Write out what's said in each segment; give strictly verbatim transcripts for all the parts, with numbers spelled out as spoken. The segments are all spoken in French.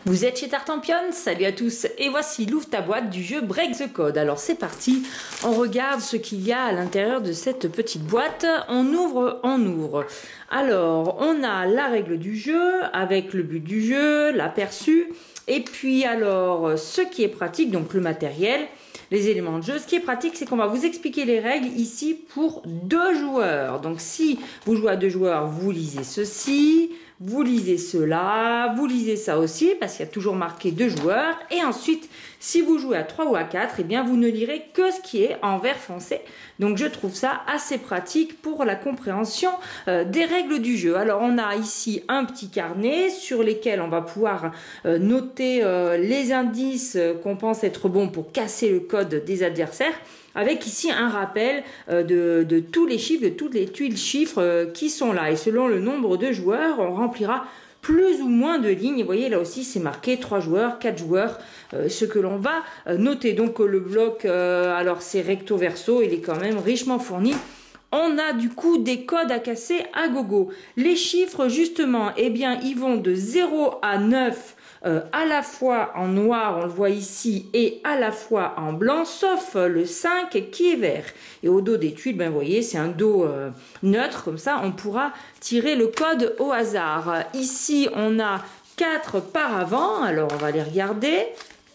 Vous êtes chez Tartampion, salut à tous et voici l'ouvre ta boîte du jeu Break the Code. Alors c'est parti, on regarde ce qu'il y a à l'intérieur de cette petite boîte, on ouvre, on ouvre. Alors on a la règle du jeu avec le but du jeu, l'aperçu et puis alors ce qui est pratique, donc le matériel, les éléments de jeu. Ce qui est pratique, c'est qu'on va vous expliquer les règles ici pour deux joueurs. Donc si vous jouez à deux joueurs, vous lisez ceci. Vous lisez cela, vous lisez ça aussi, parce qu'il y a toujours marqué deux joueurs. Et ensuite, si vous jouez à trois ou à quatre, eh bien, vous ne lirez que ce qui est en vert foncé. Donc, je trouve ça assez pratique pour la compréhension euh, des règles du jeu. Alors, on a ici un petit carnet sur lesquels on va pouvoir euh, noter euh, les indices qu'on pense être bons pour casser le code des adversaires. Avec ici un rappel euh, de, de tous les chiffres, de toutes les tuiles chiffres euh, qui sont là. Et selon le nombre de joueurs, on remplira plus ou moins de lignes. Vous voyez, là aussi, c'est marqué trois joueurs, quatre joueurs, euh, ce que l'on va euh, noter. Donc, le bloc, euh, alors c'est recto verso, il est quand même richement fourni. On a du coup des codes à casser à gogo. Les chiffres, justement, eh bien, ils vont de zéro à neuf. Euh, à la fois en noir, on le voit ici, et à la fois en blanc, sauf le cinq qui est vert. Et au dos des tuiles, ben, vous voyez, c'est un dos euh, neutre, comme ça, on pourra tirer le code au hasard. Ici, on a quatre paravents, alors on va les regarder.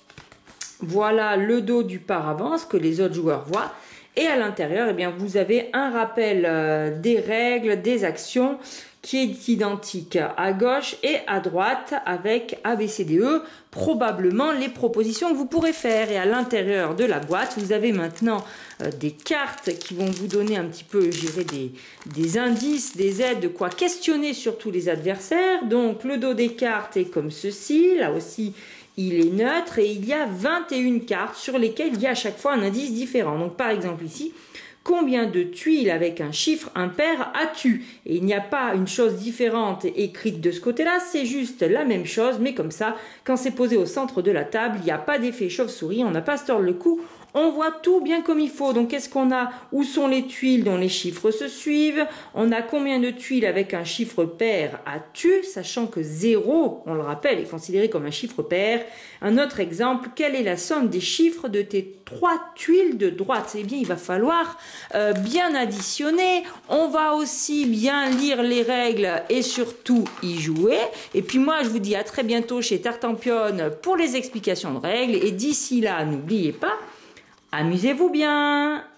Voilà le dos du paravent, ce que les autres joueurs voient. Et à l'intérieur, eh bien, vous avez un rappel euh, des règles, des actions, qui est identique à gauche et à droite avec A, B, C, D, E, probablement les propositions que vous pourrez faire. Et à l'intérieur de la boîte, vous avez maintenant euh, des cartes qui vont vous donner un petit peu, je dirais, des, des indices, des aides, de quoi questionner surtout les adversaires. Donc, le dos des cartes est comme ceci, là aussi, il est neutre et il y a vingt et une cartes sur lesquelles il y a à chaque fois un indice différent. Donc, par exemple, ici, combien de tuiles avec un chiffre impair as-tu? Et il n'y a pas une chose différente écrite de ce côté-là, c'est juste la même chose, mais comme ça, quand c'est posé au centre de la table, il n'y a pas d'effet chauve-souris, on n'a pas à se tordre le cou, on voit tout bien comme il faut. Donc, qu'est-ce qu'on a? Où sont les tuiles dont les chiffres se suivent? On a combien de tuiles avec un chiffre pair as-tu? Sachant que zéro, on le rappelle, est considéré comme un chiffre pair. Un autre exemple, quelle est la somme des chiffres de tes trois tuiles de droite? Eh bien, il va falloir euh, bien additionner. On va aussi bien lire les règles et surtout y jouer. Et puis moi, je vous dis à très bientôt chez Tartampion pour les explications de règles. Et d'ici là, n'oubliez pas, amusez-vous bien!